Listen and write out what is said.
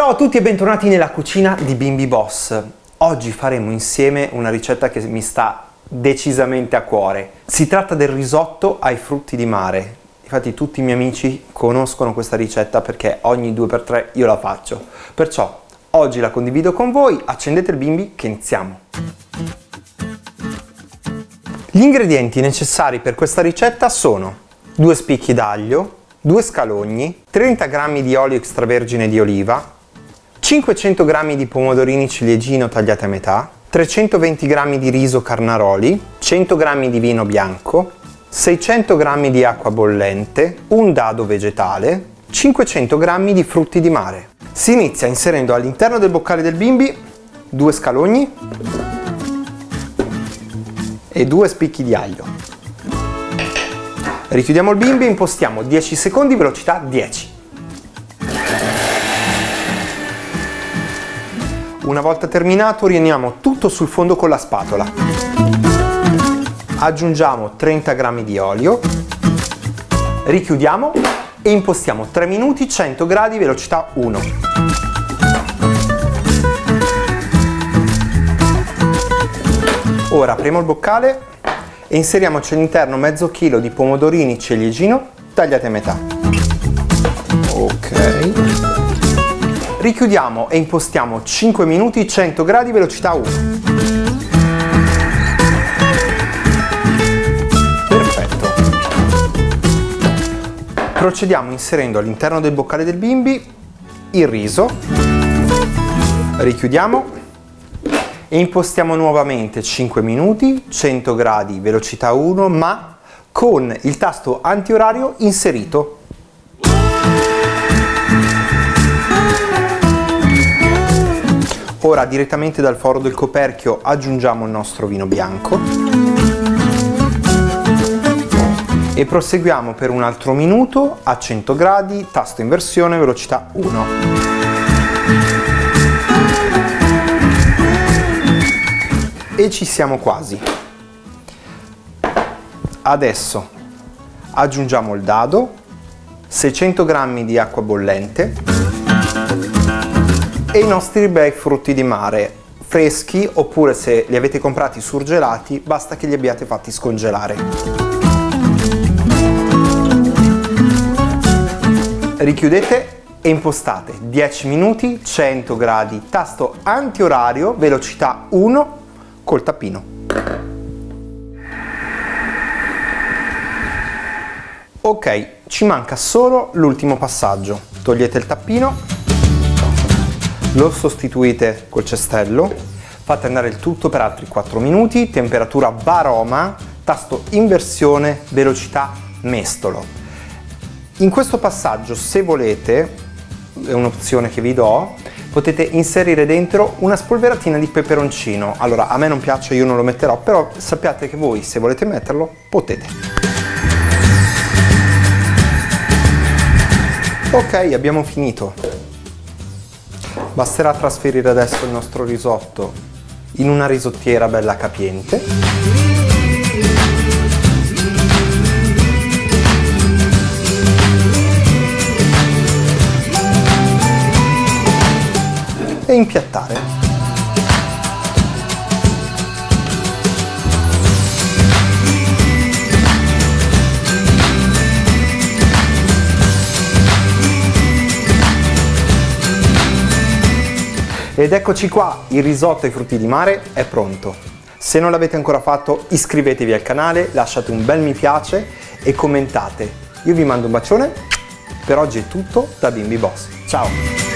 Ciao a tutti e bentornati nella cucina di Bimbi Boss. Oggi faremo insieme una ricetta che mi sta decisamente a cuore. Si tratta del risotto ai frutti di mare. Infatti tutti i miei amici conoscono questa ricetta perché ogni 2x3 io la faccio. Perciò oggi la condivido con voi, accendete il bimbi che iniziamo. Gli ingredienti necessari per questa ricetta sono 2 spicchi d'aglio, 2 scalogni, 30 g di olio extravergine di oliva, 500 g di pomodorini ciliegino tagliati a metà, 320 g di riso Carnaroli, 100 g di vino bianco, 600 g di acqua bollente, un dado vegetale, 500 g di frutti di mare. Si inizia inserendo all'interno del boccale del bimbi 2 scalogni e 2 spicchi di aglio. Richiudiamo il bimbi e impostiamo 10 secondi, velocità 10. Una volta terminato riuniamo tutto sul fondo con la spatola. Aggiungiamo 30 g di olio, richiudiamo e impostiamo 3 minuti 100 gradi velocità 1. Ora apriamo il boccale e inseriamoci all'interno mezzo chilo di pomodorini ciliegino tagliati a metà. Ok. Richiudiamo e impostiamo 5 minuti 100 gradi velocità 1. Perfetto. Procediamo inserendo all'interno del boccale del bimbi il riso. Richiudiamo e impostiamo nuovamente 5 minuti 100 gradi velocità 1, ma con il tasto antiorario inserito. Ora direttamente dal foro del coperchio aggiungiamo il nostro vino bianco e proseguiamo per un altro minuto a 100 gradi, tasto inversione, velocità 1. E ci siamo quasi. Adesso aggiungiamo il dado, 600 g di acqua bollente e i nostri bei frutti di mare, freschi oppure se li avete comprati surgelati basta che li abbiate fatti scongelare. Richiudete e impostate 10 minuti 100 gradi, tasto antiorario, velocità 1 col tappino. Ok, ci manca solo l'ultimo passaggio. Togliete il tappino, lo sostituite col cestello, fate andare il tutto per altri 4 minuti, temperatura Baroma, tasto inversione, velocità mestolo. In questo passaggio, se volete, è un'opzione che vi do, potete inserire dentro una spolveratina di peperoncino. Allora, a me non piace, io non lo metterò, però sappiate che voi, se volete metterlo, potete. Ok, abbiamo finito. Basterà trasferire adesso il nostro risotto in una risottiera bella capiente. E impiattare. Ed eccoci qua, il risotto ai frutti di mare è pronto. Se non l'avete ancora fatto iscrivetevi al canale, lasciate un bel mi piace e commentate. Io vi mando un bacione, per oggi è tutto da Bimbi Boss. Ciao!